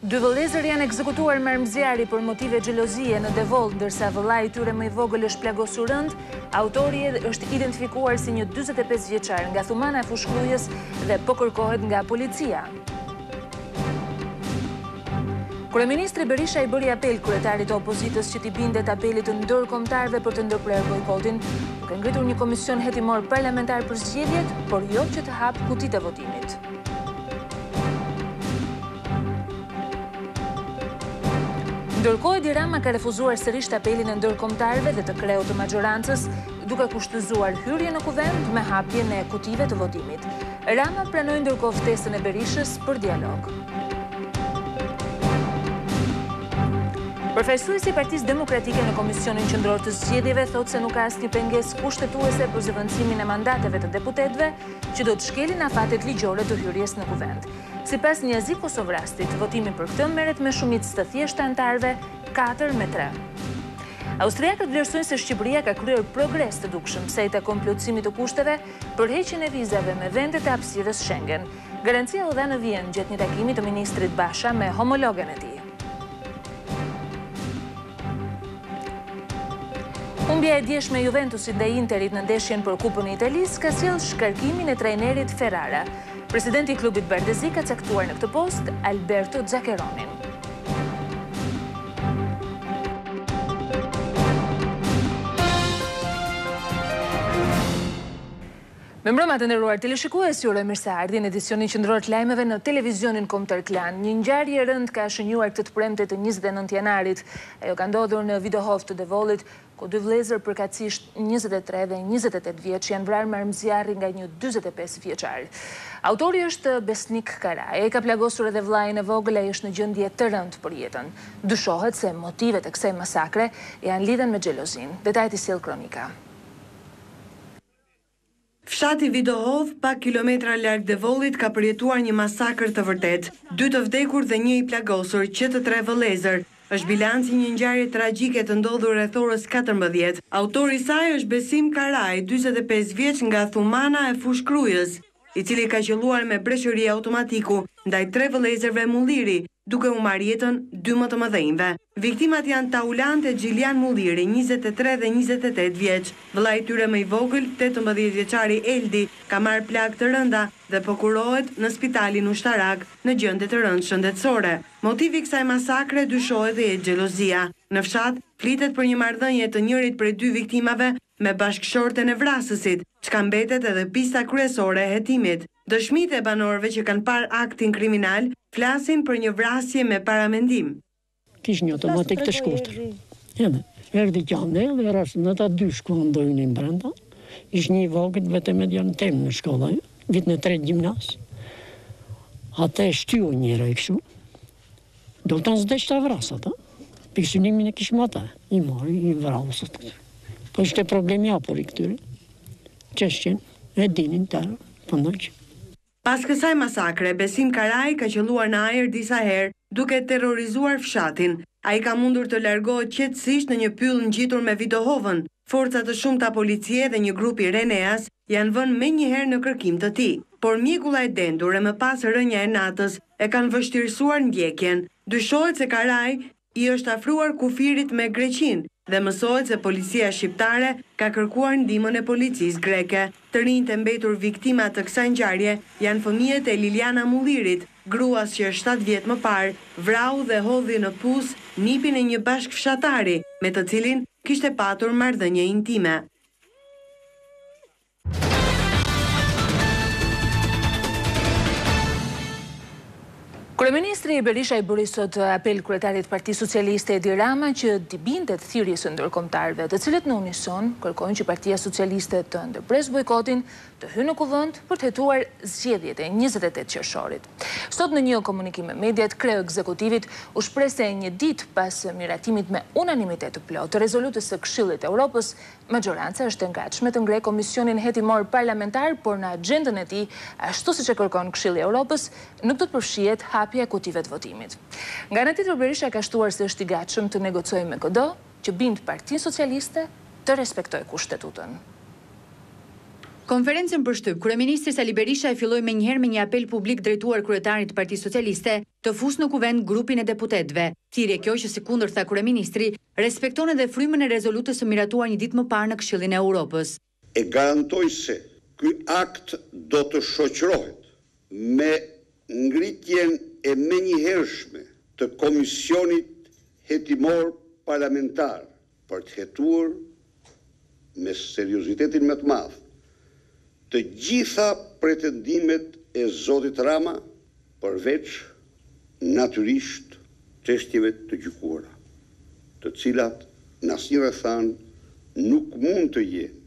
Dy vëllezër janë ekzekutuar marrëmzjarri për motive xhelozie në Devoll, ndërsa vëllai i tyre më i vogël është plagosur rënd. Autori është identifikuar si një 45 vjeçar nga Thumana e Fushkrujës dhe po kërkohet nga policia. Kryeministri Berisha i bëri apel kryetarit të opozitës që t'i bindet apelit të ndërkombëtarëve për të ndërprerë bojkotin, duke ngritur një komision hetimor parlamentar për zgjedhjet, por jo që të hap kutitë e votimit. Ndërkohë, Edi Rama ka refuzuar sërish apelin e ndërkombëtarëve dhe të kreut të majorancës, duke kushtozuar hyrje në kuvend me hapjen e kutive të votimit. Rama pranoi ndërkohë ftesën e Berishës për dialog. Përfaqësuesi i Partisë Demokratike në Komisionin Qendror të Zgjedhjeve thotë se nuk ka asnjë pengesë kushtetuese për zëvendësimin e mandateve të deputetëve që do të shkelin afatet ligjore të hyrjes në kuvend. Sipas Niazi Kosovrastit, votimi për këtë merret me shumicë të thjeshtë anëtarëve 4-3. Austriakët vlerësojnë se Shqipëria ka kryer progres të dukshëm sej takon plotësimit të kushteve për heqjen e vizave me vendet e hapësirës Schengen. Garancia u dha në Vjenë gjatë një takimi të ministrit Basha me homologen e tij. Humbja e djeshme e Juventusit ndaj Interit në ndeshjen për Kupën e Italisë ka sjellë shkarkimin e trajnerit Ferrara. Presidenti i klubit Bardezi ka caktuar në këtë post Alberto Zaccheronin. Me mbrëma të nderuar teleshikues, ju uroj mirëseardhjen në edicionin qendror të lajmeve në televizionin kombëtar Klan. Një ngjarje e rëndë ka shënjuar këtë të premte të 29 janarit. Ajo ka ndodhur në Vidohof të Devollit, ku dy vëllezër përkatësisht 23 dhe 28 vjeç janë vrarë marrëmzjarri nga një 45 vjeçar. Autori është Besnik Karaj. Ai ka plagosur edhe vllain e vogël, ai është në gjendje të rëndë për jetën. Dyshohet se motivet e kësaj masakre janë lidhen me xhelozinë. Detajt i sjell kronika. Fshati Vidohov, pak kilometra larg Devollit, ka përjetuar një masakër të vërtet. 2 të vdekur dhe 1 i plagosur, që të 3 vëllezër. Është bilanci një ngjarje tragjike të ndodhur rreth orës 14. Autori i saj është Besim Karaj, 45 vjeç nga Thumana e Fushkrujës, i cili ka qelluar me breshëri automatiku ndaj 3 vëllezërve Mulliri, duke u marrë jetën 2 më të mëdhenjve. Viktimat janë Taulant e Gjilian Mulliri, 23 dhe 28 vjeç. Vëllai i tyre më i vogël, 18 vjeçari Eldi, ka marrë plagë të rënda dhe po kurohet në spitalin ushtarak në gjendje të rëndë shëndetësore. Motivi i kësaj masakre dyshohet dhe e xhelozia. Në fshat flitet për një marrëdhënie të njërit prej 2 viktimave me bashkëshorten e vrasësit, çka mbetet edhe pista kryesore e hetimit. Dëshmitë e banorëve që kanë parë aktin kriminal flasin për një vrasje me paramendim. Kish një automatik të shkurtër. Erdi qandel dhe rrasë në ta 2 shkuandojnë brenda. Ish një i vogët vetëm e djanë temë në shkolla, vit në 3 gjimnas. Ate e shtyu njëra i këshu. Do të në zdesh të vrasat, piksunimin e kishmë ata. I mori, i vrasat. Po ishte problemi apur i këtyre. Qeshqen, e dinin tërë, pëndoj. Pas kësaj masakre, Besim Karaj ka qelluar në ajër disa herë duke terrorizuar fshatin. Ai ka mundur të largohet qetësisht në një pyll ngjitur me Vidohovën. Forca të shumta policie dhe një grup i Reneas janë vënë menjëherë në kërkim të tij. Por mjekulla e dendur e më pas rënja e natës e kanë vështirësuar ndjekjen. Dyshohet se Karaj i është afruar kufirit me Greqinë dhe mësohet se policia shqiptare ka kërkuar ndihmën e policisë greke. Të rinjtë të mbetur viktima të kësaj ngjarje janë fëmijët e Liliana Mullirit, gruas që 7 vjet më parë vrau dhe hodhi në pus nipin e një bashkëfshatari me të cilin kishte patur marrëdhënie intime. Kryeministri Berisha i bëri sot apel kryetarit Partisë Socialiste Edi Rama që t'i bindet thirrjes së ndërkombëtarëve, të cilët në unison kërkojnë që Partia Socialiste të ndërpresë bojkotin, të hyjë në kuvend për të hetuar zgjedhjet e 28 qershorit. Sot në një komunikim me mediat, kreu ekzekutivit u shpreh se një ditë pas miratimit me unanimitet të plotë të rezolutës së Këshillit të Evropës, majoranca është e ngatshme të ngrejë komisionin hetimor parlamentar, por në agjendën e tij, ashtu siç e kërkon Këshilli i Evropës, nuk do të përfshihet hapja e kutive të votimit. Nga ana tjetër, Berisha ka shtuar se është i gatshëm të negocojë me kudo që bind Partinë Socialiste të respektojë Kushtetutën. Konferencën për shtyp, kryeministri Sali Berisha e filloi menjëherë me një apel publik drejtuar kryetarit të Partisë Socialiste të fusë në kuvend grupin e deputetëve. Thirrje kjo që sikundër tha kryeministri, respekton edhe frymën e rezolutës së miratuar një ditë më parë në Këshillin e Europës. E garantoj se ky akt do të shoqërohet me ngritjen e menjëhershme të Komisionit Hetimor Parlamentar për të hetuar me seriozitetin më të madh të gjitha pretendimet e zotit Rama, përveç natyrisht çështjeve të gjykuara, të cilat në asnjë rrethana nuk mund të jenë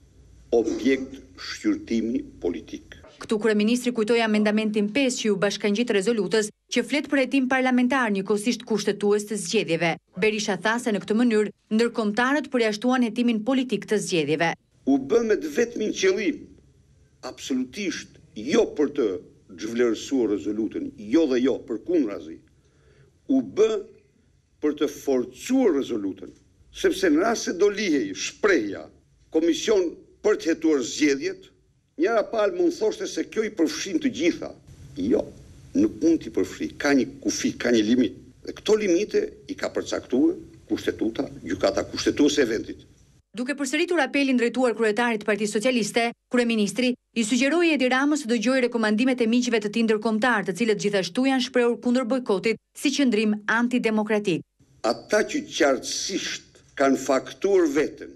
objekt shqyrtimi politik. Këtu kryeministri kujtoi amendamentin 5 që u bashkangjit rezolutës që flet për hetim parlamentar njëkohësisht kushtetues të zgjedhjeve. Berisha tha se në këtë mënyrë ndërkombëtarët përjashtuan hetimin politik të zgjedhjeve. U bë me vetmin qëllim, absolutisht jo për të zhvlerësuar rezolutën, jo dhe jo, përkundrazi. U bë për të forcuar rezolutën, sepse në rast se do lihej shprehja komision për të hetuar zgjedhjet, njëra palë mund thoshte se kjo i përfshin të gjitha. Jo, nuk mund t'i përfshi, ka një kufi, ka një limit. Dhe këto limite i ka përcaktuar kushtetuta, gjykata kushtetuese e vendit. Duke përsëritur apelin drejtuar kryetarit të Partisë Socialiste, kryeministri i sugjeroi Edi Ramës të dëgjojë rekomandimet e miqve të tij ndërkombëtar, të cilët gjithashtu janë shprehur kundër bojkotit si qëndrim antidemokratik. Ata që qartësisht kanë faktuar veten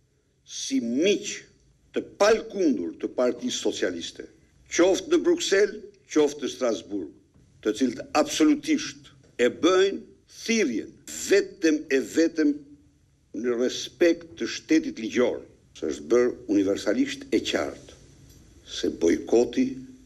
si miq të palkundur të Partisë Socialiste, qoftë në Bruksel, qoftë në Strasburg, të cilët absolutisht e bëjnë thirrjen vetëm në respekt të shtetit ligjor, se është bërë universalisht e qartë se bojkoti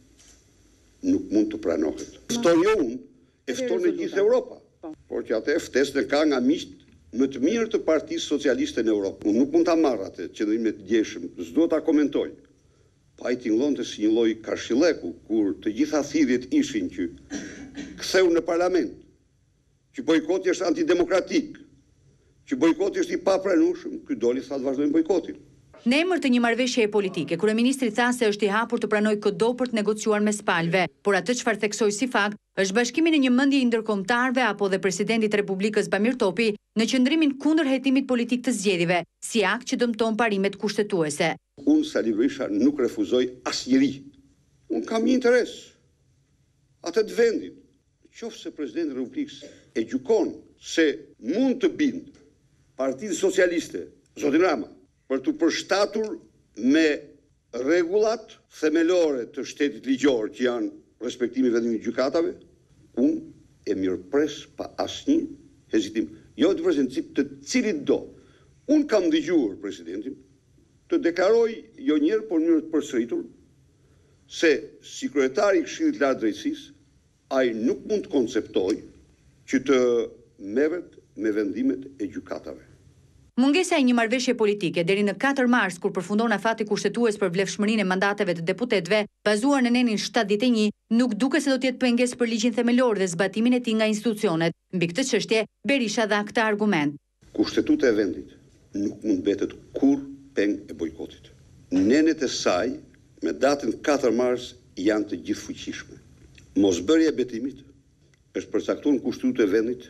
nuk mund të pranohet. Ftoj unë, e fton në gjithë Europa, por që atë ftesën e ka nga miqt më të mirë të Partisë Socialiste në Europë. Unë nuk mund ta marr atë qëndrimet të djeshëm, s'do ta komentoj. Pa i tingëllonte si një lloj kashilleku, kur të gjitha thirrjet ishin që ktheu në parlament, që bojkoti është antidemokratik, që bojkoti është i papranueshëm, ky doli tha të vazhdojmë bojkotin. Në emër të një marrëveshjeje politike, kryeministri tha se është i hapur të pranojë çdo për të negociuar mes palëve, por atë çfarë theksoi si fakt është bashkimi në një mendje i ndërkombëtarëve apo dhe presidentit të Republikës Bamir Topi në qëndrimin kundër hetimit politik të zgjedhjeve, si akt që dëmton parimet kushtetuese. Unë Sali Berisha nuk refuzoj asnjëri. Unë kam një interes. Atë të vendit, qoftë presidenti i Republikës e gjykon se mund të bindë Partitë Socialiste, zotin Rama, për të përshtatur me rregullat themelore të shtetit ligjor që janë respektimi i vendimit të gjykatave, unë e mirëpres pa asnjë hezitim. Jo të prezentip të cilit do. Unë kam dëgjuar presidentin të deklaroj jo njëherë, por në mënyrë të përsëritur, se si kryetari i Këshillit të Lartë Drejtësisë, ai nuk mund të konceptojë që të merret me vendimet e gjykatave. Mungesa e një marrëveshje politike deri në 4 mars, kur përfundon afati kushtetues për vlefshmërinë e mandateve të deputetëve, bazuar në nenin 71, nuk duket se do të jetë pengesë për ligjin themelor dhe zbatimin e tij nga institucionet. Mbi këtë çështje, Berisha dha këtë argument. Kushtetuta e vendit nuk mund betet kur peng e bojkotit. Nenet e saj me datën 4 mars janë të gjithfuqishme. Mosbërja e betimit është përcaktuar në Kushtetutë e vendit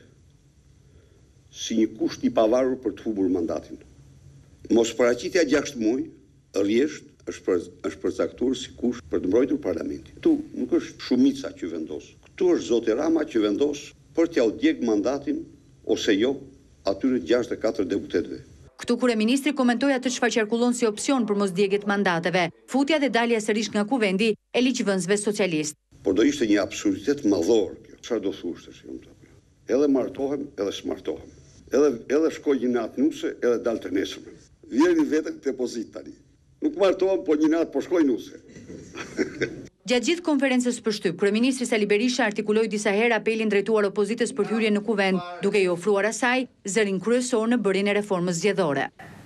si një kusht i pavarur për të humbur mandatin. Mosparaqitja 6 muaj rresht është përcaktuar si kusht për të mbrojtur parlamentin. Ktu nuk është shumica që vendos. Ktu është zoti Rama që vendos për t'ia djeg mandatin ose jo atyre 64 deputetëve. Këtu kryeministri komentoi atë çfarë qarkullon si opsion për mosdjegjet mandateve, futja dhe dalja sërish nga kuvendi e ligjvënësve socialist. Por do ishte një absurditet madhor kjo. Çfarë do thuash tash? Edhe martohem, edhe smartohem. Edhe shkoj një natë nuse, edhe dal të nesërmen. Vjeri vetën të pozit tani. Nuk martohem, po një natë po shkoj nuse. Gjatë gjithë konferencës për shtyp, kryeministri Sali Berisha artikuloi disa herë apelin drejtuar opozitës për hyrje në kuvend, duke i ofruar asaj zërin kryesor në bërjen e reformës zgjedhore.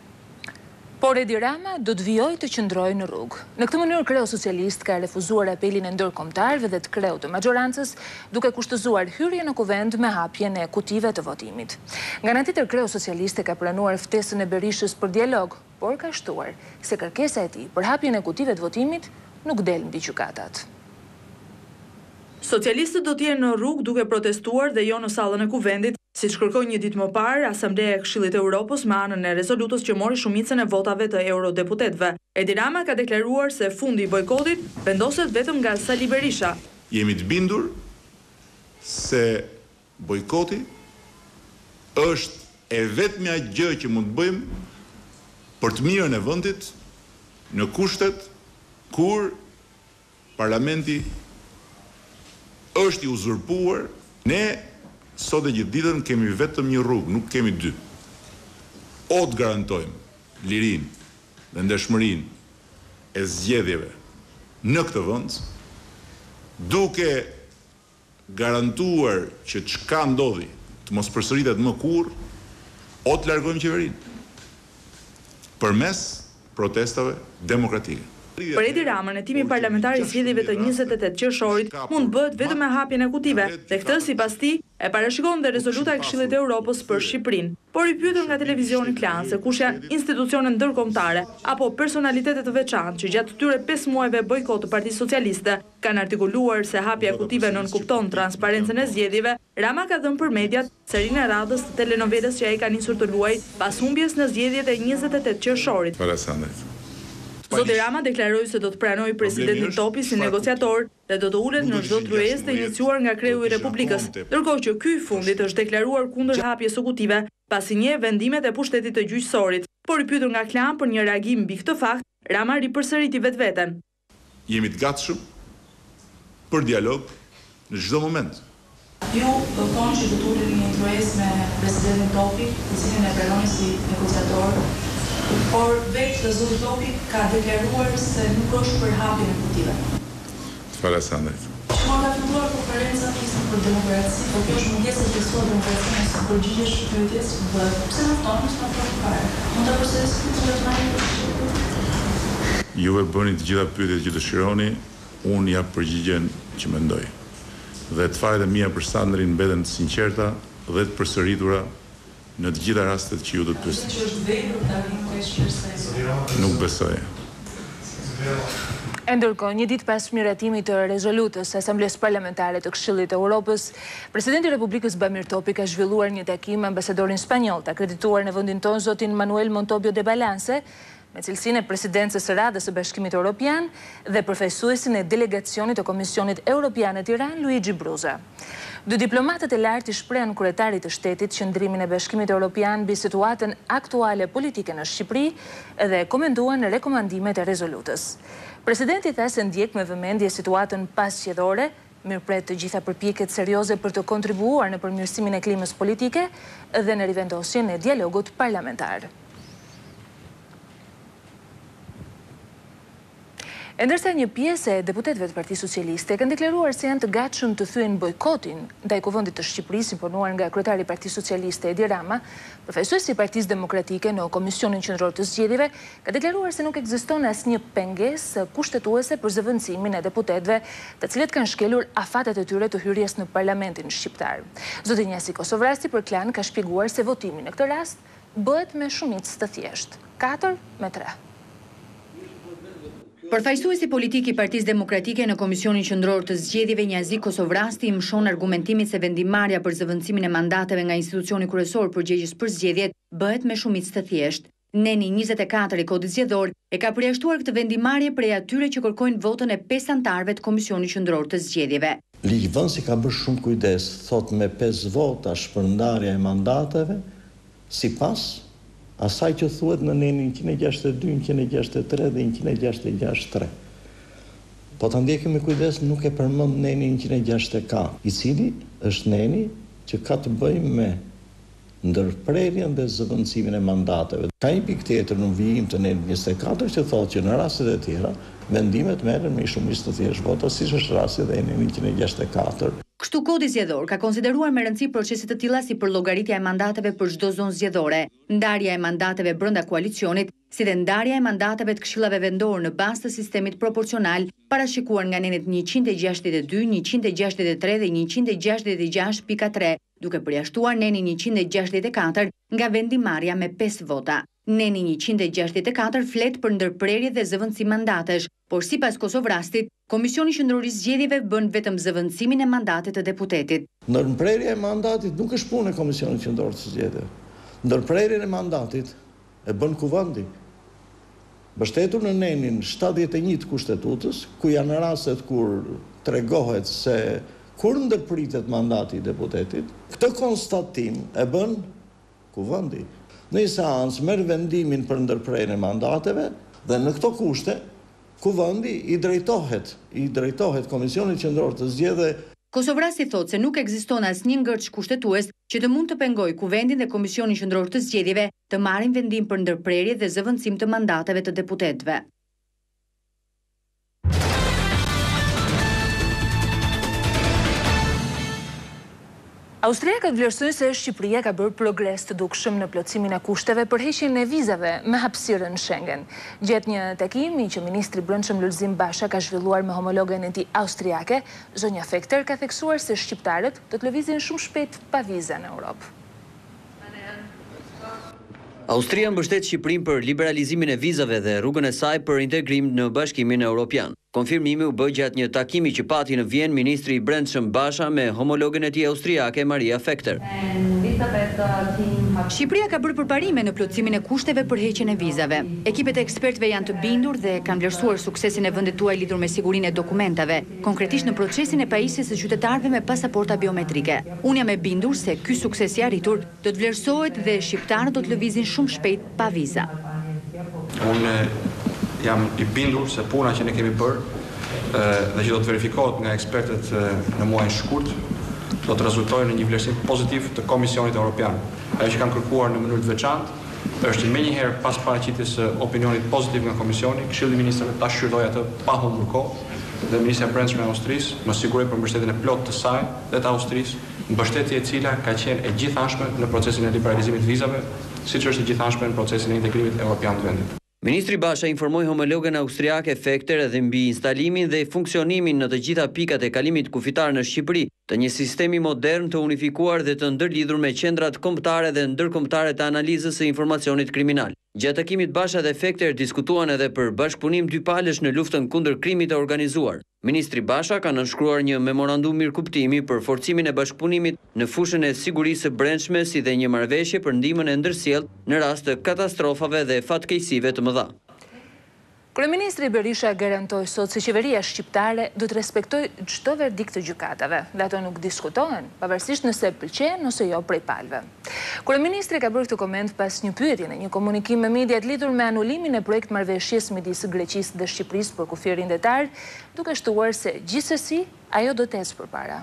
Por Edi Rama do të vijojë të qëndrojë në rrugë. Në këtë mënyrë Kreu Socialist ka refuzuar apelin e ndërkombëtarëve dhe të Kreut të majorancës, duke kushtëzuar hyrje në kuvend me hapjen e kutive të votimit. Nga ana tjetër, Kreu Socialiste ka pranuar ftesën e Berishës për dialog, por ka shtuar se kërkesa e tij për hapjen e kutive të votimit nuk del mbi gjykatat. Socialistët do të jenë në rrugë duke protestuar dhe jo në sallën e kuvendit, siç kërkoi një ditë më parë Asambleja e Këshillit të Evropës me anën e rezolutës që mori shumicën e votave të eurodeputetëve. Edi Rama ka deklaruar se fundi i bojkotit vendoset vetëm nga Sali Berisha. Jemi të bindur se bojkoti është e vetmja gjë që mund të bëjmë për të mirën e vendit në kushtet kur parlamenti është i uzurpuar. Ne sot e gjithë ditën kemi vetëm një rrugë, nuk kemi dy. O të garantojmë lirinë dhe ndershmërinë e zgjedhjeve në këtë vend, duke garantuar që çka ndodhi të mos përsëritet më kurrë, o të largojmë qeverinë përmes protestave demokratike. Për Edi Ramën, hetimi parlamentar i zgjedhjeve të 28 qershorit mund bëhet vetëm me hapjen e kutive, dhe këtë sipas tij e parashikon dhe rezoluta e Këshillit të Evropës për Shqipërinë. Por i pyetur nga televizioni Klan se kush janë institucionet ndërkombëtare apo personalitetet të veçantë që gjatë këtyre 5 muajve bojkot të Partisë Socialiste kanë artikuluar se hapja e kutive nënkupton transparencën e zgjedhjeve, Rama ka dhënë për mediat serinë e radhës të telenovelës që ai ka nisur të luajë pas humbjes në zgjedhjet e 28 qershorit. Zoti Rama deklaroi se do të pranojë presidentin Topi si negociator dhe do të ulet në çdo tryezë të iniciuar nga kreu i Republikës, ndërkohë që ky i fundit është deklaruar kundër hapjes së kutive, pasi njeh vendimet e pushtetit të gjyqësorit. Por i pyetur nga Klan për një reagim mbi këtë fakt, Rama ripërsëriti vetveten. Jemi të gatshëm për dialog në çdo moment. Ju do thonë që do të uleni një tryezë me presidentin Topi, i cilin e pranoni si negociator. Por veç dhe zoti Topi ka deklaruar se nuk është për hapjen e kutive. Çfarë sandet? Që ka filluar konferenca fisën për demokraci, por kjo është mungesë të besuar demokracinë se përgjigjesh pyetjes, pse nuk tonë s'ka fare. Mund ta përsërisni këtë marrë? Juve bëni të gjitha pyetjet që dëshironi, unë jap përgjigjen që mendoj. Dhe të falet e mia për Sandrin mbeten të sinqerta dhe të përsëritura në të gjitha rastet që ju do të pyesni. Nuk besoj. Ndërkohë, një ditë pas miratimit të rezolutës së Asamblesë Parlamentare të Këshillit të Evropës, Presidenti i Republikës Bamir Topi ka zhvilluar një takim me ambasadorin spanjoll të akredituar në vendin tonë zotin Manuel Montobio de Balance, me cilësinë e presidencës së radhës së Bashkimit Evropian dhe përfaqësuesin e delegacionit të Komisionit Evropian në Tiranë, Luigi Bruza. Dy diplomatët e lartë i shprehen kryetarit të shtetit qëndrimin e Bashkimit Evropian mbi situatën aktuale politike në Shqipëri dhe komentuan rekomandimet e rezolutës. Presidenti tha se ndjek me vëmendje situatën pasqjedhore, mirëpret të gjitha përpjekjet serioze për të kontribuar në përmirësimin e klimës politike dhe në rivendosjen e dialogut parlamentar. Ndërsa një pjesë e deputetëve të Partisë Socialiste kanë deklaruar se janë të gatshëm të thyejnë bojkotin ndaj kuvendit të Shqipërisë imponuar nga kryetari i Partisë Socialiste Edi Rama, përfaqësuesi i Partisë Demokratike në Komisionin Qendror të Zgjedhjeve ka deklaruar se nuk ekziston asnjë pengesë kushtetuese për zëvendësimin e deputetëve, të cilët kanë shkelur afatet e tyre të hyrjes në Parlamentin shqiptar. Zoti Njasi Kosovrasi për Klan ka shpjeguar se votimi në këtë rast bëhet me shumicë të thjeshtë, 4-3. Përfaqësuesi politik i Partisë Demokratike në Komisionin Qendror të Zgjedhjeve Njazi Kosovrasti mshon argumentimit se vendimarrja për zëvendësimin e mandateve nga institucioni kryesor përgjegjës për zgjedhjet bëhet me shumicë të thjeshtë. Neni 24 i Kodit Zgjedhor e ka përjashtuar këtë vendimarrje prej atyre që kërkojnë votën e 5 anëtarëve të Komisionit Qendror të Zgjedhjeve. Ligjvënësi ka bërë shumë kujdes, thot me 5 vota shpërndarja e mandateve, sipas asaj që thuhet në nenin 162, 163 dhe 163. Po të ndjekim me kujdes, nuk e përmend nenin 164, i cili është neni që ka të bëjë me ndërprerjen dhe zëvendësimin e mandateve. Ka një pikë tjetër në vijim të nenit 24 që thotë që në rastet e tjera vendimet merren me shumicë të thjeshtë vota, siç është rasti dhe në 164. Kështu Kodi Zgjedhor ka konsideruar me rëndësi procese të tilla si përllogëritja e mandateve për çdo zonë zgjedhore, ndarja e mandateve brenda koalicionit, si dhe ndarja e mandateve të këshillave vendor në bazë të sistemit proporcional, parashikuar nga nenet 162, 163 dhe 166.3, duke përjashtuar nenin 164 nga vendimarrja me 5 vota. Neni 164 flet për ndërprerje dhe zëvendësim mandatesh, por sipas Kosovrastit, Komisioni Qendror i Zgjedhjeve bën vetëm zëvendësimin e mandatit të deputetit. Ndërprerja e mandatit nuk është punë e Komisionit Qendror të Zgjedhjeve. Ndërprerjen e mandatit e bën Kuvendi, mbështetur në nenin 71 të Kushtetutës, ku janë rastet kur tregohet se kur ndërpritet mandati i deputetit, këtë konstatim e bën Kuvendi. Në një seancë merr vendimin për ndërprerjen e mandateve dhe në këto kushte Kuvendi i drejtohet Komisionit Qendror të Zgjedhjeve. Kosovrasi thotë se nuk ekziston asnjë ngërç kushtetues që të mund të pengojë Kuvendin dhe Komisionin Qendror të Zgjedhjeve të marrin vendim për ndërprerje dhe zëvendësim të mandateve të deputetëve. Austriakët vlerësojnë se Shqipëria ka bërë progres të dukshëm në plotësimin e kushteve për heqjen e vizave me hapësirën Schengen. Gjatë një takimi që ministri i Brendshëm Lulzim Basha ka zhvilluar me homologen e tij austriake, zonja Fekter ka theksuar se shqiptarët do të lëvizin shumë shpejt pa viza në Europë. Austria mbështet Shqipërinë për liberalizimin e vizave dhe rrugën e saj për integrim në Bashkimin Evropian. Konfirmimi u bë gjatë një takimi që pati në Vjenë ministri i Brendshëm Basha me homologen e tij austriake Maria Fekter. Shqipëria ka bërë përparime në plotësimin e kushteve për heqjen e vizave. Ekipet e ekspertëve janë të bindur dhe kanë vlerësuar suksesin e vendit tuaj lidhur me sigurinë e dokumentave, konkretisht në procesin e pajisjes së qytetarëve me pasaporta biometrike. Unë jam e bindur se ky sukses i arritur do të vlerësohet dhe shqiptarët do të lëvizin shumë shpejt pa viza. Unë jam i bindur se puna që ne kemi bërë dhe që do të verifikohet nga ekspertët në muajin shkurt do të rezultojë në një vlerësim pozitiv të Komisionit Evropian. Ajo që kam kërkuar në mënyrë të veçantë është menjëherë pas paraqitjes së opinionit pozitiv nga Komisioni, Këshilli i Ministrave ta shqyrtojë atë pa humbur kohë dhe Ministria e Brendshme e Austrisë më siguroi për mbështetjen e plotë të saj dhe të Austrisë, mbështetje e cila ka qenë e gjithanshme në procesin e liberalizimit të vizave, siç është e gjithanshme në procesin e integrimit evropian të vendit. Ministri Basha informoi homologen austriake Fekter edhe mbi instalimin dhe funksionimin në të gjitha pikat e kalimit kufitar në Shqipëri të një sistemi modern të unifikuar dhe të ndërlidhur me qendrat kombëtare dhe ndërkombëtare të analizës së informacionit kriminal. Gjatë takimit Basha dhe Fekter diskutuan edhe për bashkëpunim dypalësh në luftën kundër krimit të organizuar. Ministri Basha ka nënshkruar një memorandum mirëkuptimi për forcimin e bashkëpunimit në fushën e sigurisë së brendshme si dhe një marrëveshje për ndihmën e ndërsjellë në rast të katastrofave dhe fatkeqësive të mëdha. Kryeministri Berisha garantoi sot se qeveria shqiptare do të respektojë çdo verdikt të gjykatave, dhe ato nuk diskutohen, pavarësisht nëse pëlqen ose jo prej palëve. Kryeministri ka bërë këtë koment pas një pyetje në një komunikim me mediat lidhur me anulimin e projekt marrëveshjes midis Greqisë dhe Shqipërisë për kufirin detar, duke shtuar se gjithsesi ajo do të ecë përpara.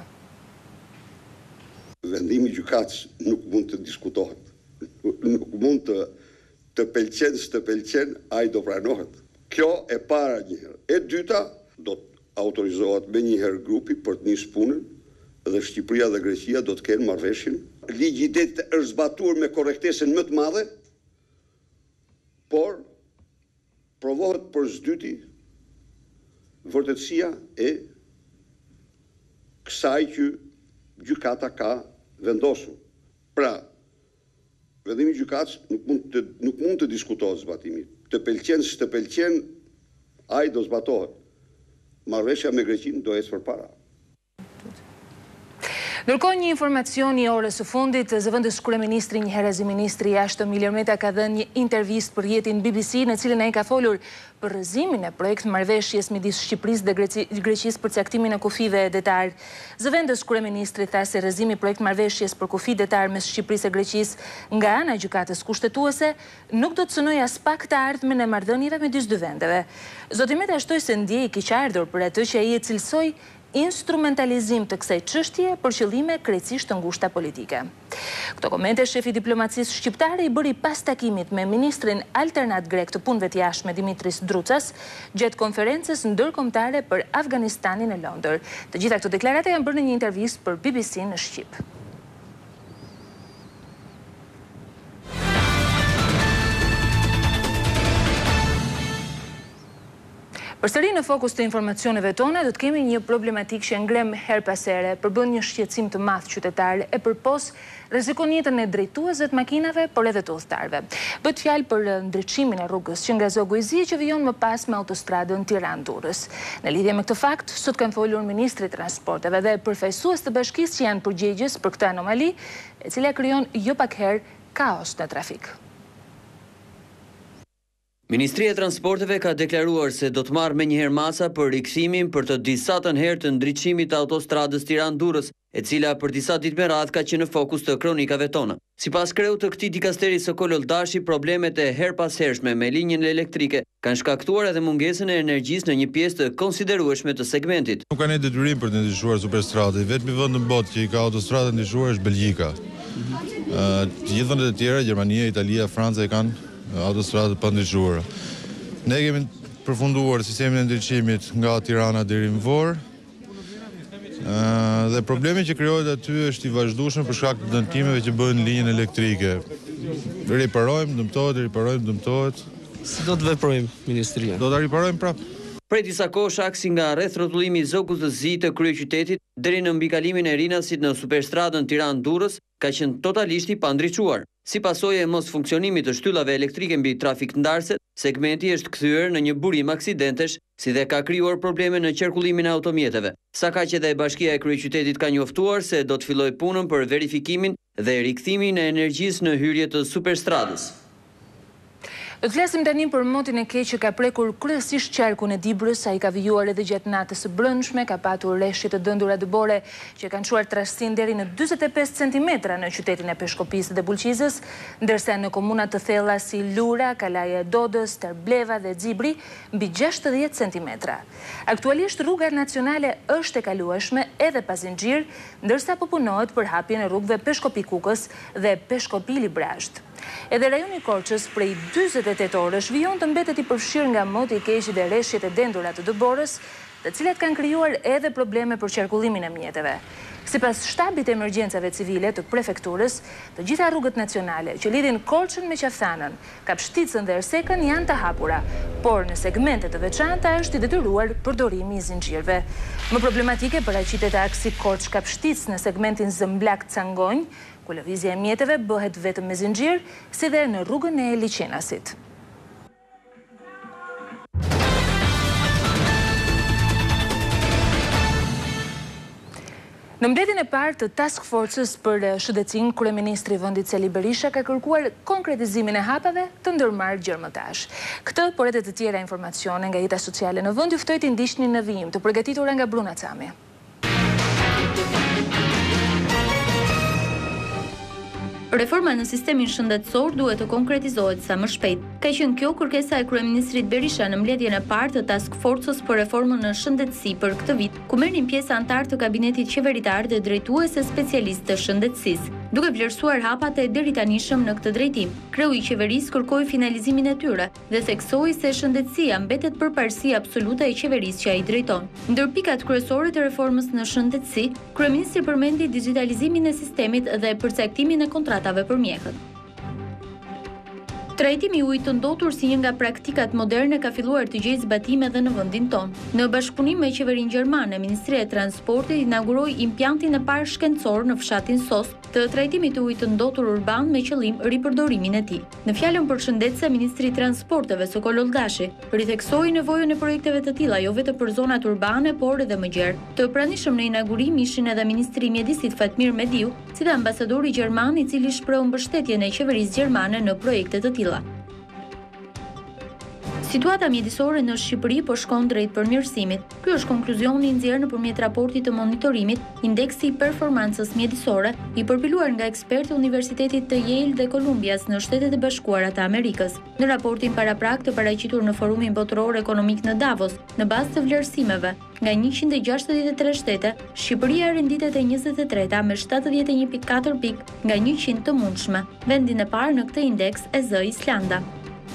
Vendimi i gjykatës nuk mund të diskutohet. Nuk mund të pëlqen, s'të pëlqen, ai do pranohet. Kjo e para njëherë. E dyta, do të autorizohet me njëherë grupi për të nisë punën dhe Shqipëria dhe Greqia do të kenë marrëveshjen. Ligji i det është zbatuar me korrektesën më të madhe, por provohet për zdyti vërtetësia e kësaj që gjykata ka vendosur. Pra, vendimi i gjykatës nuk mund të diskutohet zbatimi. Të pëlqen, s'të pëlqen, ai do zbatohet. Marrëveshja me Greqinë do ecë përpara. Ndërkohë, një informacion i orës së fundit, zëvendës kryeministri, një herëzi ministri i jashtëm Ilir Meta ka dhënë një intervistë për jetin BBC në cilën ai ka folur për rrëzimin e projekt marrëveshjes midis Shqipërisë dhe Greqisë për caktimin e kufive detar. Zëvendës kryeministri tha se rrëzimi i projekt marrëveshjes për kufi detar mes Shqipërisë e Greqisë nga ana e gjykatës kushtetuese nuk do të cënojë as pak të ardhmen e marrëdhënieve midis dy vendeve. Zoti Meta shtoi se ndjej i keqardhur për atë që ai e cilsoi instrumentalizim të kësaj çështje për qëllime krejtësisht të ngushta politike. Këto komente shefi diplomacisë shqiptare i bëri pas takimit me ministrin alternat grek të punëve të jashtme Dimitris Drucas gjatë konferencës ndërkombëtare për Afganistanin në Londër. Të gjitha këto deklarata janë bërë në një intervistë për BBC në Shqip. Përsëri në fokus të informacioneve tona, do të kemi një problematikë që ngrem her pas here, përbën një shqetësim të madh qytetarë e përpos rrezikon jetën e drejtuesve të makinave, por edhe të udhëtarëve. Bëhet fjalë për ndriçimin e rrugës që nga Zogu i Zi që vijon më pas me autostradën Tiranë-Durrës. Në lidhje me këtë fakt, sot kanë folur ministri i transporteve dhe përfaqësues të bashkisë që janë përgjegjës për këtë anomali, e cila krijon jo pak herë kaos në trafik. Ministria e Transporteve ka deklaruar se do të marrë menjëherë masa për rikthimin për të disatën herë të ndriçimit të autostradës Tiranë-Durrës, e cila për disa ditë me radhë ka qenë në fokus të kronikave tona. Sipas kreut të këtij dikasteri Sokol Oldashi, problemet e herpashershme me linjën elektrike kanë shkaktuar edhe mungesën e energjisë në një pjesë të konsiderueshme të segmentit. Nuk kanë detyrim për të ndryshuar superstradë, vetëm vend në botë që i ka autostradën ndryshuar është Belgjika. Të gjithë vendet e tjera, Gjermania, Italia, Franca e kanë autostradë pa ndryshuara. Ne kemi përfunduar sistemin e ndriçimit nga Tirana deri në Vorë. Dhe problemi që krijohet aty është i vazhdueshëm për shkak të dëmtimeve që bëhen në linjën elektrike. Riparojmë, dëmtohet. Si do të veprojmë ministria? Do ta riparojmë prapë. Prej disa kohësh aksi nga rreth rrotullimi i Zogut të Zi të kryeqytetit deri në mbikalimin e Rinasit në superstradën Tiranë-Durrës ka qenë totalisht i pandriçuar. Si pasojë e mos funksionimit të shtyllave elektrike mbi trafik të ndarse, segmenti është kthyer në një burim aksidentesh, si dhe ka krijuar probleme në qarkullimin e automjeteve. Saqaq edhe Bashkia e Kryeqytetit ka njoftuar se do të fillojë punën për verifikimin dhe rikthimin e energjisë në hyrje të superstradës. Do të flasim tani për motin e keq që ka prekur kryesisht qarkun e Dibrës, ai ka vijuar edhe gjatë natës së brendshme, ka patur rreshje të dëndura dëbore që kanë çuar trashësin deri në 45 cm në qytetin e Peshkopisë dhe Bulqizës, ndërsa në komuna të thella si Lura, Kalaja e Dodës, Terbleva dhe Xibri mbi 60 cm. Aktualisht rruga nacionale është e kalueshme edhe pa zinxhir, ndërsa po punohet për hapjen e rrugëve Peshkopi-Kukës dhe Peshkopi-Librazht. Edhe rajoni Korçës prej 48 orësh vijon të mbetet i përfshirë nga moti i keq dhe rreshjet e dendura të dëborës, të cilat kanë krijuar edhe probleme për qarkullimin e mjeteve. Sipas shtabit të emergjencave civile të prefekturës, të gjitha rrugët nacionale që lidhin Korçën me Qaftanën, Kapshticën dhe Ersekën janë të hapura, por në segmente të veçanta është i detyruar përdorimi i zinxhirëve. Më problematike paraqitet aksi Korçë-Kapshticë në segmentin Zëmblak-Cangonj, ku lëvizja e mjeteve bëhet vetëm me zinxhir, si dhe në rrugën e Liçenasit. Në mbledhjen e parë të Task Force-s për shëndetësinë, kryeministri i vendit Sali Berisha ka kërkuar konkretizimin e hapave të ndërmarrë gjërmëtash. Këtë, por edhe të tjera informacione nga jeta sociale në vend, ju ftoj të ndiqni në vijim të përgatitura nga Bruna Cami. Reforma në sistemin shëndetësor duhet të konkretizohet sa më shpejt. Ka qenë kjo kërkesa e kryeministrit Berisha në mbledhjen e parë të Task Force-s për reformën në shëndetësi për këtë vit, ku merrnin pjesë anëtarë të kabinetit qeveritar dhe drejtuese specialistë të shëndetësisë. Duke vlerësuar hapat e deritanishëm në këtë drejtim, kreu i qeverisë kërkoi finalizimin e tyre dhe theksoi se shëndetësia mbetet përparësi absolute e qeverisë që ai drejton. Ndër pikat kryesore të reformës në shëndetësi, kryeministri përmendi digitalizimin e sistemit dhe përcaktimin e kontratave për mjekët. Trajtimi i ujit të ndotur si një nga praktikat moderne ka filluar të gjejë zbatime edhe në vendin tonë. Në bashkëpunim me qeverinë gjermane, Ministria e Transportit inauguroi implantin e parë shkencor në fshatin Sos të trajtimit të ujit të ndotur urban me qëllim ripërdorimin e tij. Në fjalën përshëndetëse, Ministri i Transporteve Sokol Oldashi ritheksoi nevojën e projekteve të tilla jo vetëm për zonat urbane, por edhe më gjerë. Të pranishëm në inaugurim ishin edhe Ministri i Mjedisit Fatmir Mediu, si dhe ambasadori gjerman i cili shpreu mbështetjen e qeverisë gjermane në projekte të tilla. Situata mjedisore në Shqipëri po shkon drejt përmirësimit. Ky është konkluzioni i nxjerrë nëpërmjet raportit të monitorimit, indeksi i performancës mjedisore, i përpiluar nga ekspertë e Universitetit të Yale dhe Kolumbias në Shtetet e Bashkuara të Amerikës. Në raportin paraprak të paraqitur në Forumin Botëror Ekonomik në Davos, në bazë të vlerësimeve, nga 163 shtete, Shqipëria renditet e 23-ta me 71.4 pikë nga 100 të mundshme. Vendin e parë në këtë indeks e zë Islanda.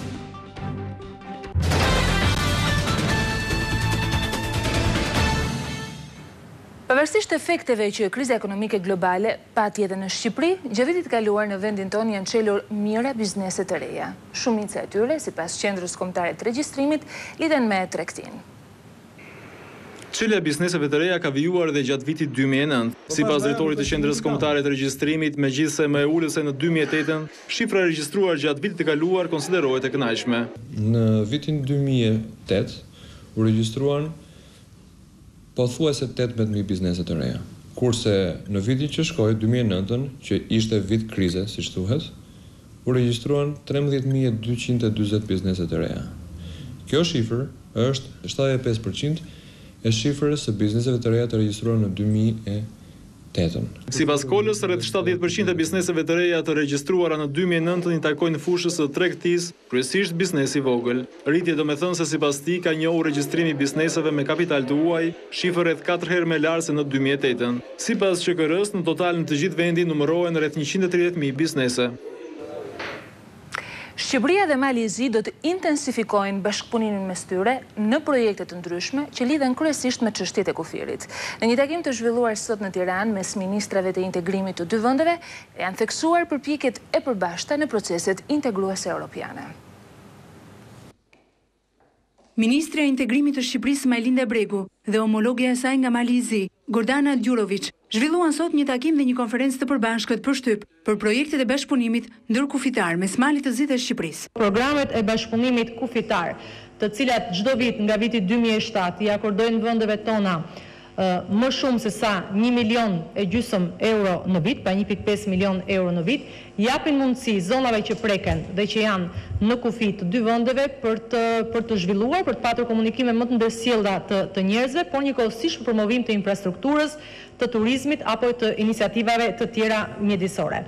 Pavarësisht efekteve që kriza ekonomike globale pati edhe në Shqipëri, gjatë vitit kaluar në vendin tonë janë çelur mira biznese të reja. Shumica e tyre, sipas Qendrës Kombëtare të Regjistrimit, lidhen me tregtinë. Çelja e bizneseve të reja ka vijuar dhe gjatë vitit 2009. Sipas drejtorit të Qendrës Kombëtare të Regjistrimit, megjithëse më e ulur se në 2008, shifra e regjistruar gjatë vitit të kaluar konsiderohet e kënaqshme. Në vitin 2008 u regjistruan pothuajse 18.000 biznese të reja. Kurse në vitin që shkoi 2009, që ishte vit krize, siç thuhet, u regjistruan 13.240 biznese të reja. Kjo shifër është 75% e shifrës së bizneseve të reja të regjistruar në 2008. Sipas Kolës, rreth 70% e bizneseve të reja të regjistruara në 2009 i takojnë fushës së tregtisë, kryesisht biznesi i vogël. Rritje domethënse sipas tij ka njohur regjistrimi i bizneseve me kapital të huaj, shifër rreth 4 herë më lartë se në 2008. Sipas QKR-s, në total në të gjithë vendin numërohen rreth 130.000 biznese. Shqipëria dhe Malizi do të intensifikojnë bashkëpunimin mes tyre në projekte të ndryshme që lidhen kryesisht me çështjet e kufirit. Në një takim të zhvilluar sot në Tiranë mes ministrave të integrimit të dy vendeve, janë theksuar përpjekjet e përbashkëta në proceset integruese europiane. Ministri e Integrimit të Shqipërisë Majlinda Bregu dhe homologja e saj nga Malizi, Gordana Djurović, zhvilluan sot një takim dhe një konferencë të përbashkët për shtyp për projektet e bashkëpunimit ndërkufitar mes Malit të Zi dhe Shqipërisë. Programet e bashkëpunimit kufitar, të cilat çdo vit nga viti 2007 i akordojnë vendeve tona më shumë se sa 1,5 milion euro në vit, pra 1,5 milion euro në vit, japin mundësi zonave që preken dhe që janë në kufi të dy vendeve për të zhvilluar, për të patur komunikime më të ndërsjellta të njerëzve, por njëkohësisht për promovim të infrastrukturës, të turizmit apo të iniciativave të tjera mjedisore.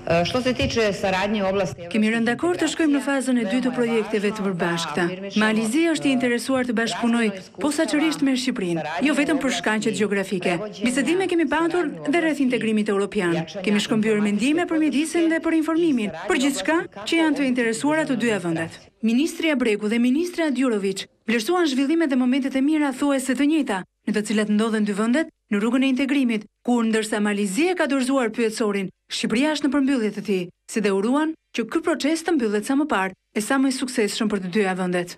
Kemi rënë dakord të shkojmë në fazën e dytë të projekteve të përbashkëta. Malizi është i interesuar të bashkëpunojë posaçërisht me Shqipërinë, jo vetëm për shkaqe gjeografike. Bisedime kemi patur dhe rreth integrimit evropian. Kemi shkëmbyer mendime për mjedisin dhe për informimin, për gjithçka që janë të interesuara të dyja vendet. Ministri Bregu dhe ministra Djurović vlerësuan zhvillimet dhe momentet e mira thuajse të njëjta, në të cilat ndodhen dy vendet në rrugën e integrimit, kur ndërsa Malizi e ka dorëzuar pyetësorin, Shqipëria është në përmbyllje të tij, si dhe uruan që ky proces të mbyllet sa më parë e sa më i suksesshëm për të dyja vendet.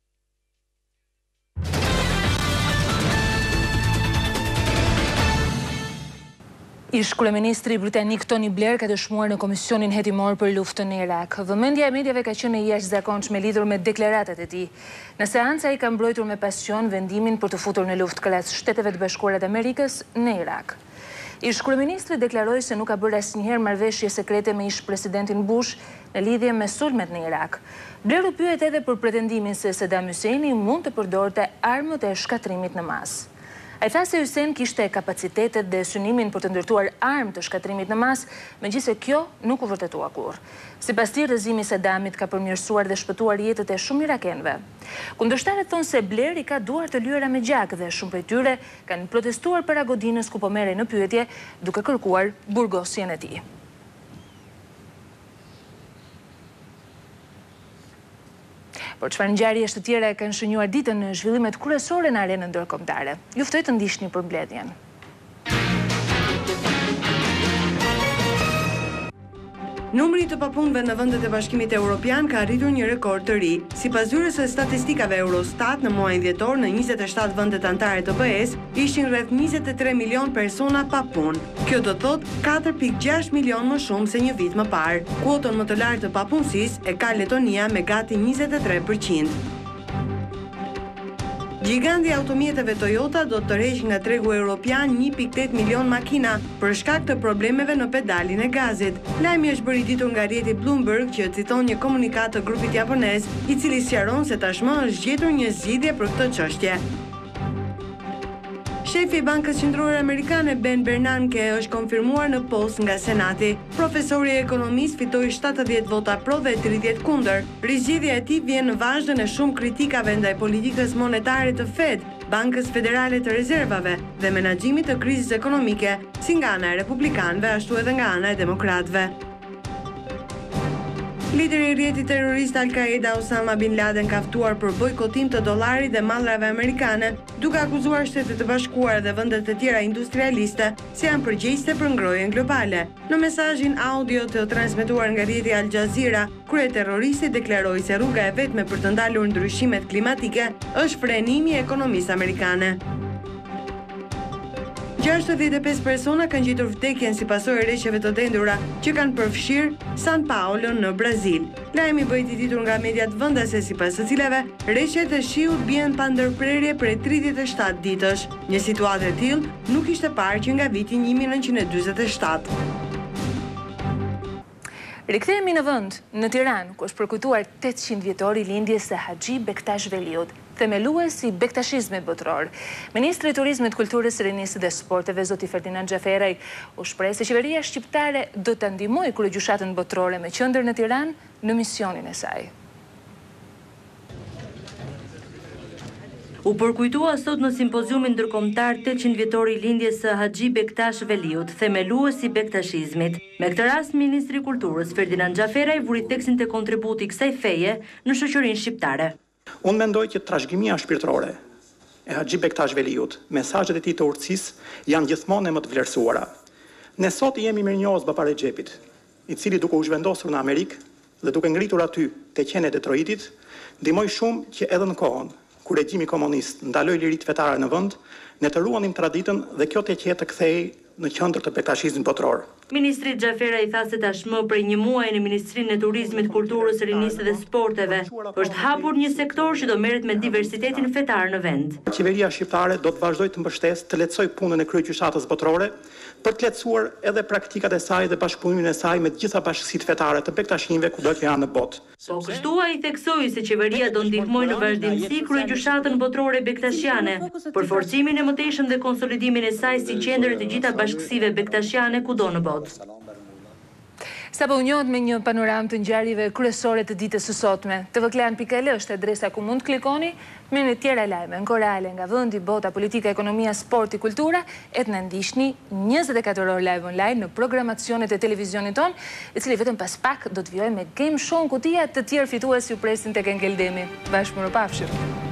Ish kryeministri britanik Tony Blair ka dëshmuar në Komisionin Hetimor për luftën në Irak. Vëmendja e mediave ka qenë e jashtëzakonshme lidhur me deklaratat e tij. Në seancë ai ka mbrojtur me pasion vendimin për të futur në luftë krahas Shteteve të Bashkuara të Amerikës në Irak. Ish kryeministri deklaroi se nuk ka bërë asnjëherë marrëveshje sekrete me ish presidentin Bush në lidhje me sulmet në Irak. Blair u pyet edhe për pretendimin se Saddam Husseini mund të përdorte armët e shkatrimit në masë. Ai tha se Hussein kishte kapacitetet dhe synimin për të ndërtuar armë të shkatrimit në masë, megjithëse kjo nuk u vërtetua kurrë. Sipas tij, rrëzimi i Saddamit ka përmirësuar dhe shpëtuar jetët e shumë irakenëve. Kundërshtarët thonë se Blair i ka duar të lyera me gjak dhe shumë prej tyre kanë protestuar para godinës ku po merrej në pyetje duke kërkuar burgosjen e tij. Por çfarë ngjarjesh të tjera kanë shënjuar ditën në zhvillimet kryesore në arenën ndërkombëtare? Ju ftoj të ndiqni përmbledhjen. Numri të papunëve në vendet e Bashkimit Evropian ka arritur një rekord të ri. Sipas zyrës së statistikave Eurostat, në muajin dhjetor në 27 vendet anëtare të BE-s ishin rreth 23 milion persona pa punë. Kjo do thotë 4.6 milion më shumë se një vit më parë. Kuotën më të lartë të papunësisë e ka Letonia me gati 23%. Giganti i automjeteve Toyota do të tërheqë nga tregu evropian 1.8 milion makina për shkak të problemeve në pedalin e gazit. Lajmi është bërë i ditur nga rrjeti Bloomberg që citon një komunikat të grupit japonez, i cili sqaron se tashmë është gjetur një zgjidhje për këtë çështje. Shefi i Bankës Qendrore Amerikane Ben Bernanke është konfirmuar në postë nga Senati. Profesori i ekonomisë fitoi 70 vota pro dhe 30 kundër. Rizgjidhja e tij vjen në vazhdën e shumë kritikave ndaj politikës monetare të Fed, Bankës Federale të Rezervave dhe menaxhimit të krizës ekonomike, si nga ana e republikanëve ashtu edhe nga ana e demokratëve. Lideri i rrjetit terrorist Al-Qaeda Osama Bin Laden ka ftuar për bojkotim të dollarit dhe mallrave amerikane, duke akuzuar Shtetet e Bashkuara dhe vendet e tjera industrialiste se janë përgjegjëse për ngrohjen globale. Në mesazhin audio të transmetuar nga rrjeti Al Jazeera, kryeterroristi deklaroi se rruga e vetme për të ndalur ndryshimet klimatike është frenimi i ekonomisë amerikane. 65 persona kanë gjetur vdekjen si pasojë e rreshjeve të dendura që kanë përfshirë San Paulo në Brazil. Lajmi bëhet i ditur nga mediat vendase sipas të cilave rreshjet e shiut bien pa ndërprerje prej 37 ditësh. Një situatë e tillë nuk ishte parë që nga viti 1947. Rikthehemi në vend, në Tiranë, ku është përkujtuar 800 vjetori lindjes së Haxhi Bektash Veliut, themelues i bektashizmit botror. Ministri i Turizmit, Kulturës, Rinisë dhe Sporteve, zoti Ferdinand Xhaferaj, u shpreh se qeveria shqiptare do ta ndihmojë kryegjyshatën botrore me qendër në Tiranë në misionin e saj. U përkujtua sot në simpoziumin ndërkombëtar 800 vjetori lindjes së Haxhi Bektash Veliut, themelues i bektashizmit. Me këtë rast, Ministri i Kulturës Ferdinand Xhaferaj vuri theksin te kontributi i kësaj feje në shoqërinë shqiptare. Unë mendoj që trashëgimia shpirtërore e Haxhi Bektash Veliut, mesazhet e tij të urtësisë janë gjithmonë më të vlerësuara. Ne sot jemi mirënjohës Bapa Recepit, i cili duke u zhvendosur në Amerikë dhe duke ngritur aty te qenet e Detroitit, ndihmoi shumë që edhe në kohën kur regjimi komunist ndaloi liritë fetare në vend, ne të ruanim traditën dhe kjo të qetë të kthehej në qendër të bektashizmit botror. Ministri Xhaferaj tha se tashmë prej një muaji në Ministrinë e Turizmit, Kulturës, Rinisë dhe Sporteve është hapur një sektor që do merret me diversitetin fetar në vend. Qeveria shqiptare do të vazhdojë të mbështesë, të lehtësojë punën e kryegjyshatës botrore për të lehtësuar edhe praktikat e saj dhe bashkëpunimin e saj me të gjitha bashkësitë fetare të bektashimëve kudo që janë në botë. Po kështu ai theksoi se qeveria do ndihmojë në vazhdimsi kryegjyshatën botrore bektashiane për forcimin e mëtejshëm dhe konsolidimin e saj si qendër e të gjitha bashkësive bektashiane kudo në botë. Sapo u njohët me një panoramë të ngjarjeve kryesore të ditës së sotme. tvklan.al është adresa ku mund të klikoni me në tjera lajme në korale nga vendi, bota, politika, ekonomia, sporti, kultura, e të na ndiqni 24 orë live online në programacionet e televizionit ton, i cili vetëm pas pak do të vijojë me game show në kutia, të tjerë fitues ju presin tek Engeldemi. Bashkë më pafshim.